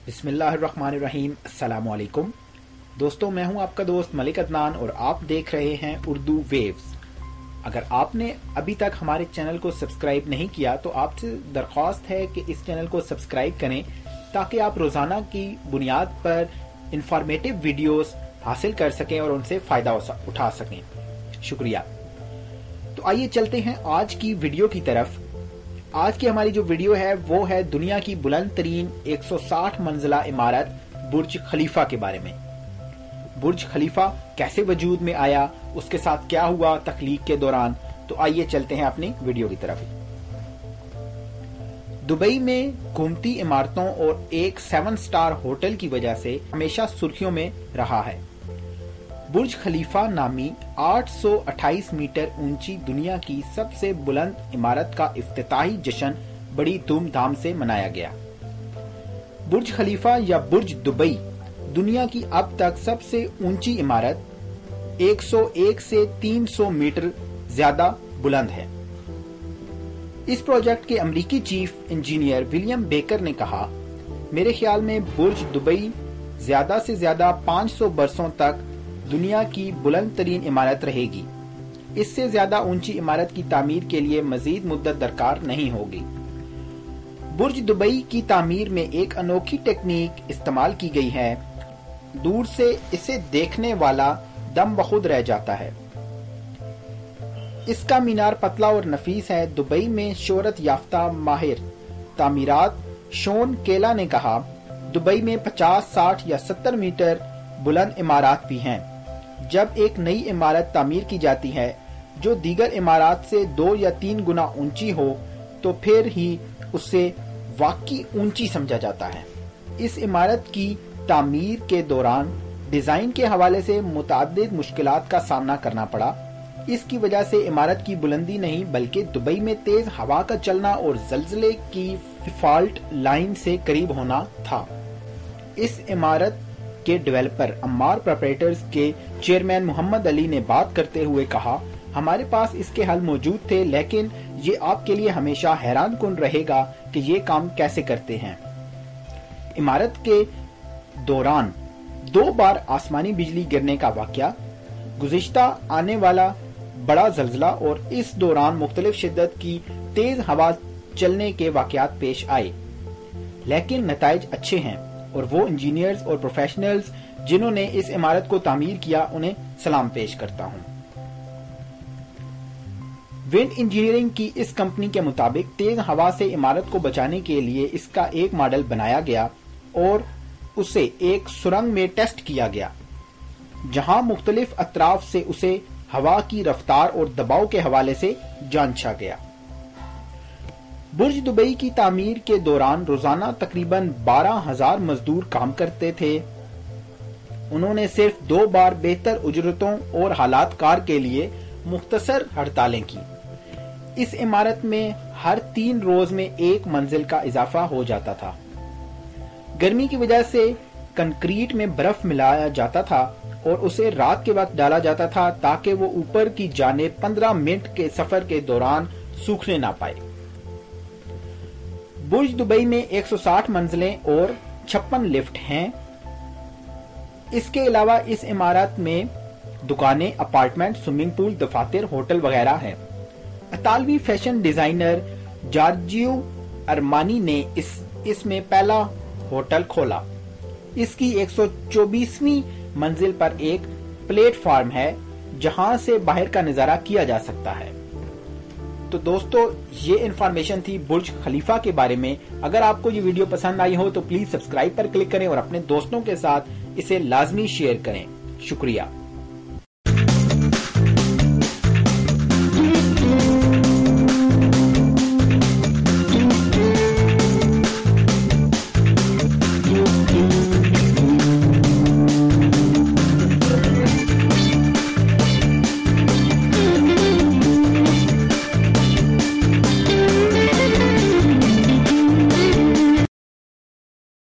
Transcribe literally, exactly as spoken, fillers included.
बिस्मिल्लाहिर्रहमानिर्रहीम। अस्सलाम वालेकुम दोस्तों, मैं हूं आपका दोस्त मलिक अदनान और आप देख रहे हैं उर्दू वेव्स। अगर आपने अभी तक हमारे चैनल को सब्सक्राइब नहीं किया तो आपसे दरख्वास्त है कि इस चैनल को सब्सक्राइब करें ताकि आप रोजाना की बुनियाद पर इंफॉर्मेटिव वीडियोस हासिल कर सकें और उनसे फायदा उठा सकें। शुक्रिया। तो आइए चलते हैं आज की वीडियो की तरफ। आज की हमारी जो वीडियो है वो है दुनिया की बुलंद तरीन एक सौ साठ मंजिला इमारत बुर्ज खलीफा के बारे में। बुर्ज खलीफा कैसे वजूद में आया, उसके साथ क्या हुआ तख्लीक के दौरान। तो आइए चलते हैं अपनी वीडियो की तरफ। दुबई में घूमती इमारतों और एक सेवन स्टार होटल की वजह से हमेशा सुर्खियों में रहा है। बुर्ज खलीफा नामी आठ सौ अट्ठाईस मीटर ऊंची दुनिया की सबसे बुलंद इमारत का इफ्तिताही जश्न बड़ी धूमधाम से मनाया गया। बुर्ज खलीफा या बुर्ज दुबई दुनिया की अब तक सबसे ऊंची इमारत एक सौ एक से तीन सौ मीटर ज्यादा बुलंद है। इस प्रोजेक्ट के अमेरिकी चीफ इंजीनियर विलियम बेकर ने कहा, मेरे ख्याल में बुर्ज दुबई ज्यादा से ज्यादा पाँच सौ बरसों तक दुनिया की बुलंद तरीन इमारत रहेगी। इससे ज्यादा ऊंची इमारत की तामीर के लिए मजीद मुद्दत दरकार नहीं होगी। बुर्ज दुबई की तामीर में एक अनोखी टेक्निक इस्तेमाल की गई है। दूर से इसे देखने वाला दम बखुद रह जाता है। इसका मीनार पतला और नफीस है। दुबई में शोहरत याफ्ता माहिर तामीरात शोन केला ने कहा, दुबई में पचास, साठ या सत्तर मीटर बुलंद इमारत भी हैं। जब एक नई इमारत तामीर की जाती है जो दीगर इमारत से दो या तीन गुना ऊंची हो तो फिर ही उसे वाकई ऊंची समझा जाता है। इस इमारत की तामीर के दौरान डिजाइन के हवाले से मुताद्दिद मुश्किलात का सामना करना पड़ा। इसकी वजह से इमारत की बुलंदी नहीं बल्कि दुबई में तेज हवा का चलना और जलजले की फॉल्ट लाइन से करीब होना था। इस इमारत के डेवलपर अम्मार प्रोप्राइटर्स के चेयरमैन मोहम्मद अली ने बात करते हुए कहा, हमारे पास इसके हल मौजूद थे, लेकिन ये आपके लिए हमेशा हैरान कुन रहेगा कि ये काम कैसे करते हैं। इमारत के दौरान दो बार आसमानी बिजली गिरने का वाकया, गुज़िश्ता आने वाला बड़ा जल्जला और इस दौरान मुख्तलिफ शिद्दत की तेज हवा चलने के वाकयात पेश आए, लेकिन नताइज अच्छे हैं और वो इंजीनियर्स और प्रोफेशनल्स जिन्होंने इस इमारत को तामीर किया उन्हें सलाम पेश करता हूं। विंड इंजीनियरिंग की इस कंपनी के मुताबिक तेज हवा से इमारत को बचाने के लिए इसका एक मॉडल बनाया गया और उसे एक सुरंग में टेस्ट किया गया, जहां मुख्तलिफ अतराफ से उसे हवा की रफ्तार और दबाव के हवाले से जांचा गया। बुर्ज दुबई की तामीर के दौरान रोजाना तकरीबन बारह हजार मजदूर काम करते थे। उन्होंने सिर्फ दो बार बेहतर उजरतों और हालात कार के लिए मुख्तसर हड़तालें की। इस इमारत में हर तीन रोज में एक मंजिल का इजाफा हो जाता था। गर्मी की वजह से कंक्रीट में बर्फ मिलाया जाता था और उसे रात के वक्त डाला जाता था ताकि वो ऊपर की जानिब पंद्रह मिनट के सफर के दौरान सूखने ना पाए। बुर्ज दुबई में एक सौ साठ मंजिलें और छप्पन लिफ्ट हैं। इसके अलावा इस इमारत में दुकानें, अपार्टमेंट, स्विमिंग पूल, दफातर, होटल वगैरह हैं। इतालवी फैशन डिजाइनर जॉर्जियो अरमानी ने इस इसमें पहला होटल खोला। इसकी एक सौ चौबीसवीं मंजिल पर एक प्लेटफॉर्म है जहां से बाहर का नजारा किया जा सकता है। तो दोस्तों, ये इन्फॉर्मेशन थी बुर्ज खलीफा के बारे में। अगर आपको ये वीडियो पसंद आई हो तो प्लीज सब्सक्राइब पर क्लिक करें और अपने दोस्तों के साथ इसे लाजमी शेयर करें। शुक्रिया।